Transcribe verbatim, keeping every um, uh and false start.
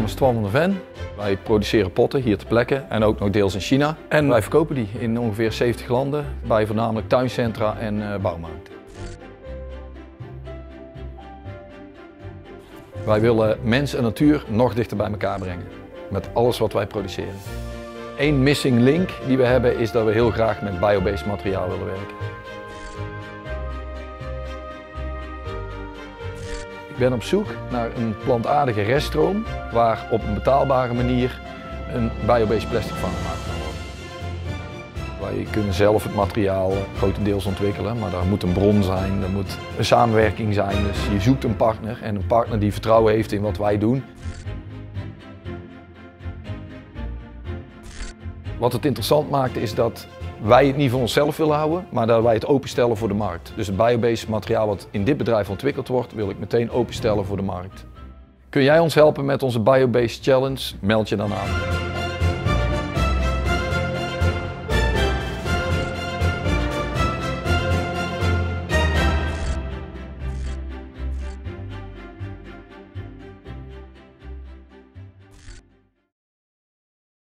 naam is Twan van der Ven. Wij produceren potten hier ter plekke en ook nog deels in China. En wij verkopen die in ongeveer zeventig landen bij voornamelijk tuincentra en uh, bouwmarkten. Wij willen mens en natuur nog dichter bij elkaar brengen met alles wat wij produceren. Eén missing link die we hebben is dat we heel graag met biobased materiaal willen werken. Ik ben op zoek naar een plantaardige reststroom waar op een betaalbare manier een biobased plastic van gemaakt kan worden. Wij kunnen zelf het materiaal grotendeels ontwikkelen, maar daar moet een bron zijn, er moet een samenwerking zijn. Dus je zoekt een partner en een partner die vertrouwen heeft in wat wij doen. Wat het interessant maakt is dat wij het niet voor onszelf willen houden, maar dat wij het openstellen voor de markt. Dus het biobased materiaal wat in dit bedrijf ontwikkeld wordt, wil ik meteen openstellen voor de markt. Kun jij ons helpen met onze Biobased Challenge? Meld je dan aan.